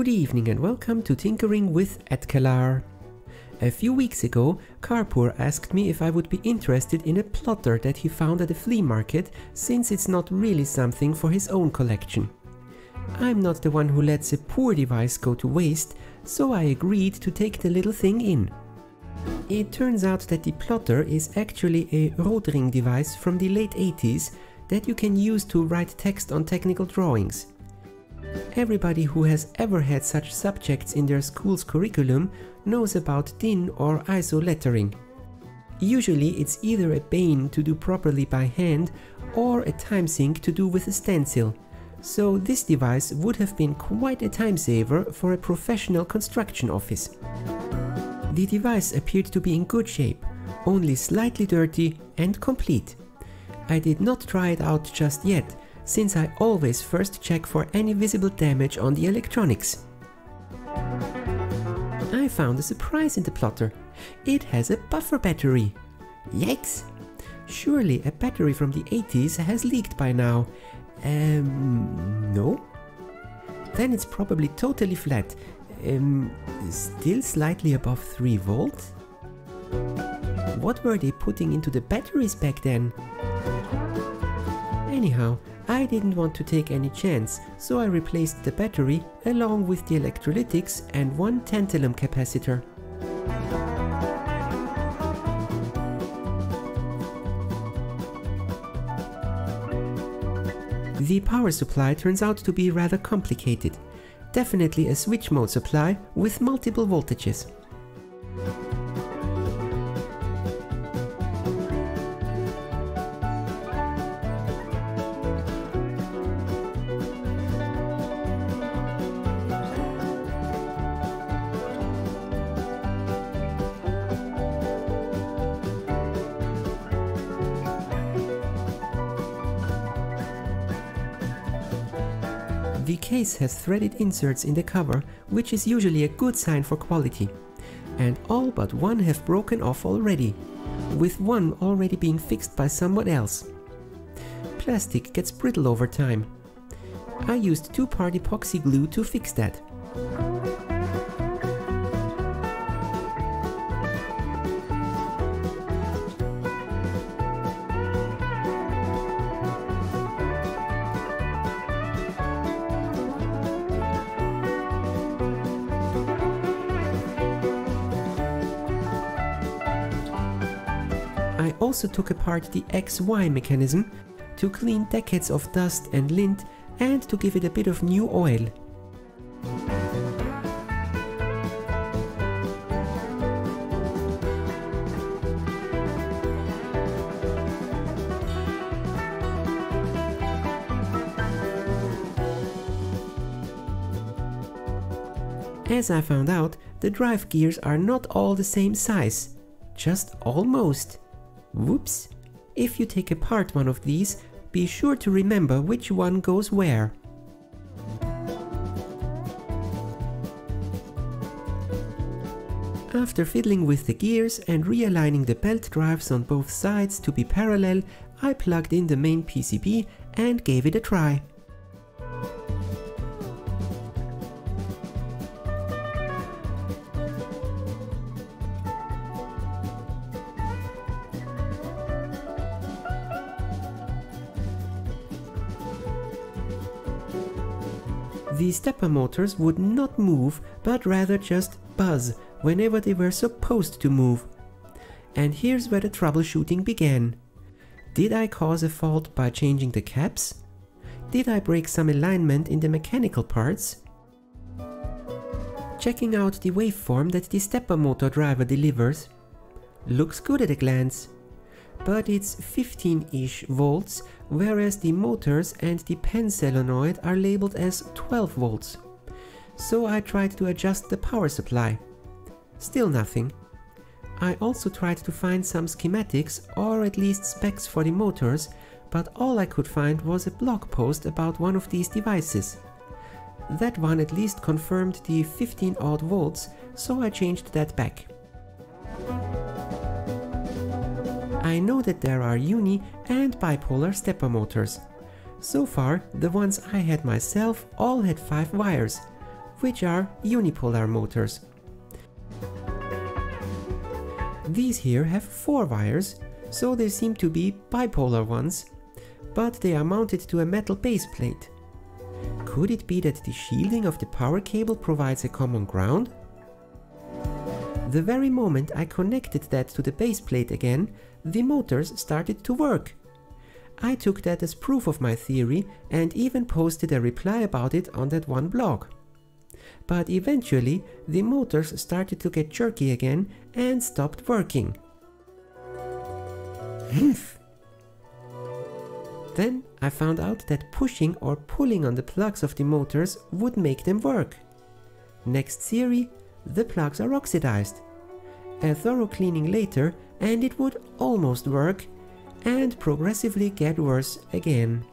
Good evening and welcome to Tinkering with acutal. A few weeks ago, Karpur asked me if I would be interested in a plotter that he found at a flea market, since it's not really something for his own collection. I'm not the one who lets a poor device go to waste, so I agreed to take the little thing in. It turns out that the plotter is actually a rOtring device from the late 80s that you can use to write text on technical drawings. Everybody who has ever had such subjects in their school's curriculum knows about thin or ISO lettering. Usually it's either a bane to do properly by hand or a time sink to do with a stencil, so this device would have been quite a time saver for a professional construction office. The device appeared to be in good shape, only slightly dirty and complete. I did not try it out just yet, since I always first check for any visible damage on the electronics. I found a surprise in the plotter. It has a buffer battery. Yikes! Surely a battery from the 80s has leaked by now. No? Then it's probably totally flat. Still slightly above 3 volts? What were they putting into the batteries back then? Anyhow, I didn't want to take any chance, so I replaced the battery along with the electrolytics and one tantalum capacitor. The power supply turns out to be rather complicated. Definitely a switch mode supply with multiple voltages. The case has threaded inserts in the cover, which is usually a good sign for quality. And all but one have broken off already, with one already being fixed by someone else. Plastic gets brittle over time. I used 2-part epoxy glue to fix that. I also took apart the XY mechanism to clean decades of dust and lint and to give it a bit of new oil. As I found out, the drive gears are not all the same size, just almost. Whoops! If you take apart one of these, be sure to remember which one goes where. After fiddling with the gears and realigning the belt drives on both sides to be parallel, I plugged in the main PCB and gave it a try. The stepper motors would not move, but rather just buzz whenever they were supposed to move. And here's where the troubleshooting began. Did I cause a fault by changing the caps? Did I break some alignment in the mechanical parts? Checking out the waveform that the stepper motor driver delivers. Looks good at a glance. But it's 15-ish volts, whereas the motors and the pen solenoid are labeled as 12 volts. So I tried to adjust the power supply. Still nothing. I also tried to find some schematics or at least specs for the motors, but all I could find was a blog post about one of these devices. That one at least confirmed the 15 odd volts, so I changed that back. I know that there are uni and bipolar stepper motors. So far, the ones I had myself all had 5 wires, which are unipolar motors. These here have 4 wires, so they seem to be bipolar ones, but they are mounted to a metal base plate. Could it be that the shielding of the power cable provides a common ground? The very moment I connected that to the base plate again, the motors started to work. I took that as proof of my theory and even posted a reply about it on that one blog. But eventually the motors started to get jerky again and stopped working. Then I found out that pushing or pulling on the plugs of the motors would make them work. Next theory, the plugs are oxidized. A thorough cleaning later and it would almost work and progressively get worse again.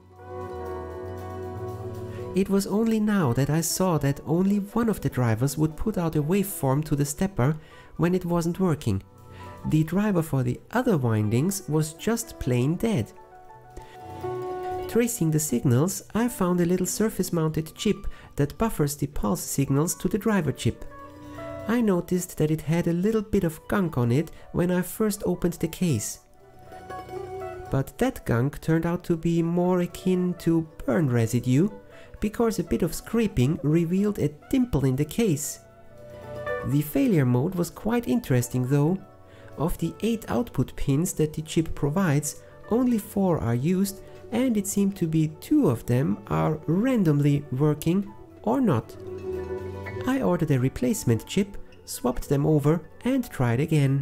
It was only now that I saw that only one of the drivers would put out a waveform to the stepper when it wasn't working. The driver for the other windings was just plain dead. Tracing the signals, I found a little surface-mounted chip that buffers the pulse signals to the driver chip. I noticed that it had a little bit of gunk on it when I first opened the case. But that gunk turned out to be more akin to burn residue, because a bit of scraping revealed a dimple in the case. The failure mode was quite interesting though. Of the 8 output pins that the chip provides, only 4 are used, and it seemed to be 2 of them are randomly working or not. I ordered a replacement chip, swapped them over and tried again.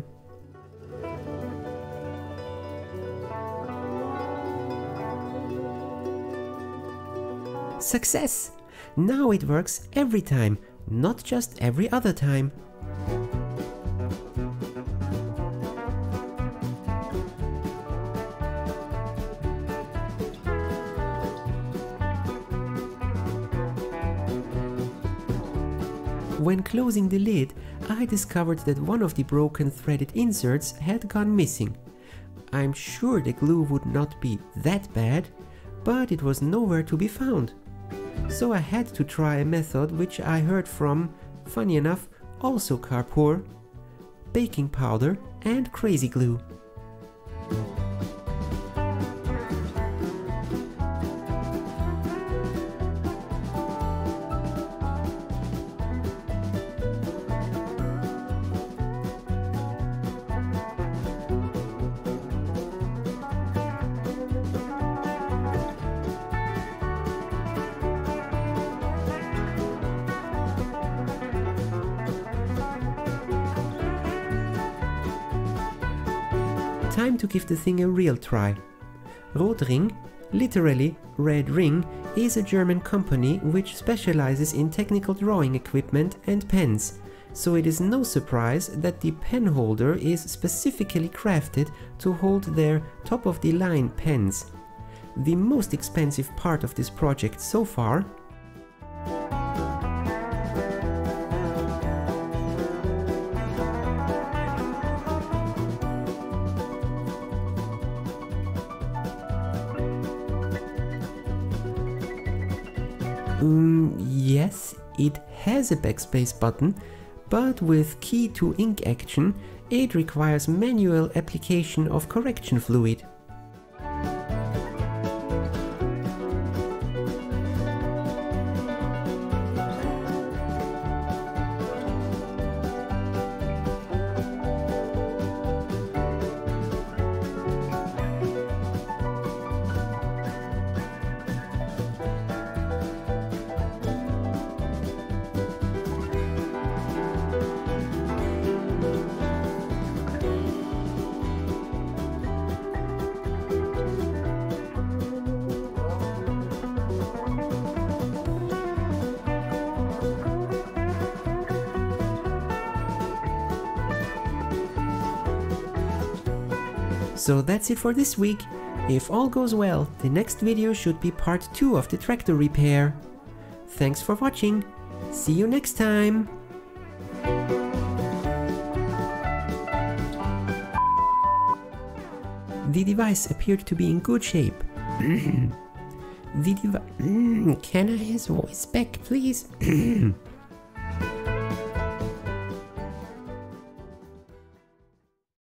Success! Now it works every time, not just every other time. When closing the lid, I discovered that one of the broken threaded inserts had gone missing. I'm sure the glue would not be that bad, but it was nowhere to be found. So I had to try a method which I heard from, funny enough, also Carpoor: baking powder and crazy glue. Time to give the thing a real try. rOtring, literally red ring, is a German company which specializes in technical drawing equipment and pens, so it is no surprise that the pen holder is specifically crafted to hold their top-of-the-line pens. The most expensive part of this project so far yes, it has a backspace button, but with key to ink action, it requires manual application of correction fluid. So that's it for this week. If all goes well, the next video should be part 2 of the tractor repair. Thanks for watching. See you next time. The device appeared to be in good shape. Can I his voice back, please?